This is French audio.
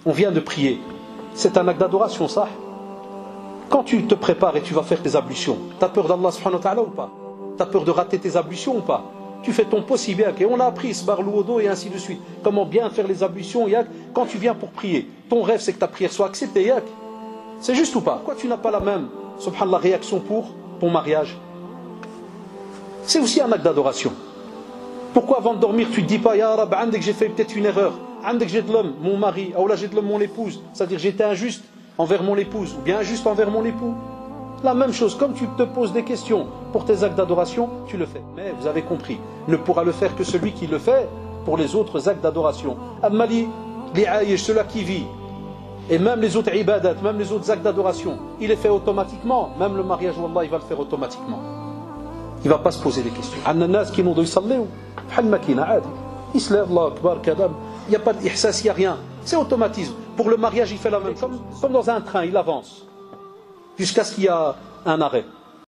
On vient de prier. C'est un acte d'adoration, ça. Quand tu te prépares et tu vas faire tes ablutions, tu as peur d'Allah subhanahu wa ta'ala ou pas? Tu as peur de rater tes ablutions ou pas? Tu fais ton possible, et on a appris Sbar l'ouodo et ainsi de suite. Comment bien faire les ablutions, yak. Quand tu viens pour prier, ton rêve c'est que ta prière soit acceptée, yak. C'est juste ou pas? Pourquoi tu n'as pas la même, subhanallah, réaction pour ton mariage? C'est aussi un acte d'adoration. Pourquoi avant de dormir tu ne te dis pas, Ya Rab, que j'ai fait peut-être une erreur, que j'ai de l'homme, mon mari, ou là j'ai de l'homme, mon épouse, c'est-à-dire j'étais injuste envers mon épouse, ou bien injuste envers mon époux. La même chose, comme tu te poses des questions pour tes actes d'adoration, tu le fais. Mais vous avez compris, ne pourra le faire que celui qui le fait pour les autres actes d'adoration. Ammali, li'aïch, celui qui vit, et même les autres ibadat, même les autres actes d'adoration, il est fait automatiquement. Même le mariage, wallah, il va le faire automatiquement. Il ne va pas se poser des questions. Il se lève, Allah akbar, kadam. Il n'y a pas d'ihsas, il n'y a rien. C'est automatisme. Pour le mariage, il fait la même chose. Comme dans un train, il avance. Jusqu'à ce qu'il y ait un arrêt.